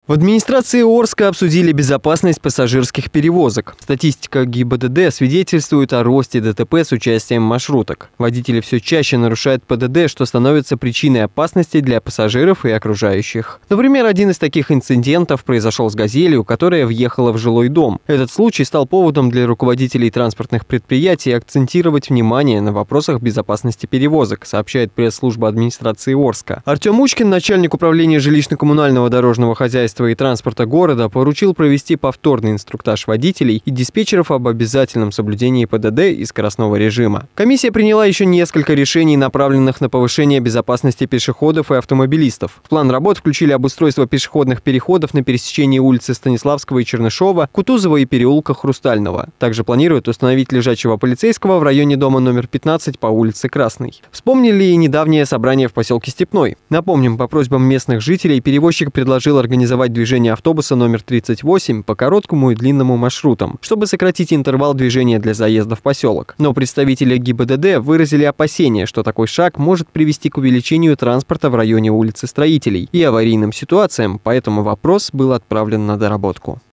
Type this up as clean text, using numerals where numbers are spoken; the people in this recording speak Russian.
В администрации Орска обсудили безопасность пассажирских перевозок. Статистика ГИБДД свидетельствует о росте ДТП с участием маршруток. Водители все чаще нарушают ПДД, что становится причиной опасности для пассажиров и окружающих. Например, один из таких инцидентов произошел с «Газелью», которая въехала в жилой дом. Этот случай стал поводом для руководителей транспортных предприятий акцентировать внимание на вопросах безопасности перевозок, сообщает пресс-служба администрации Орска. Артем Учкин, начальник управления жилищно-коммунального дорожного хозяйства и транспорта города, поручил провести повторный инструктаж водителей и диспетчеров об обязательном соблюдении ПДД и скоростного режима. Комиссия приняла еще несколько решений, направленных на повышение безопасности пешеходов и автомобилистов. В план работ включили обустройство пешеходных переходов на пересечении улицы Станиславского и Чернышова, Кутузова и переулка Хрустального. Также планируют установить лежачего полицейского в районе дома номер 15 по улице Красной. Вспомнили и недавнее собрание в поселке Степной. Напомним, по просьбам местных жителей перевозчик предложил организовать движение автобуса номер 38 по короткому и длинному маршрутам, чтобы сократить интервал движения для заезда в поселок. Но представители ГИБДД выразили опасения, что такой шаг может привести к увеличению транспорта в районе улицы Строителей и аварийным ситуациям, поэтому вопрос был отправлен на доработку.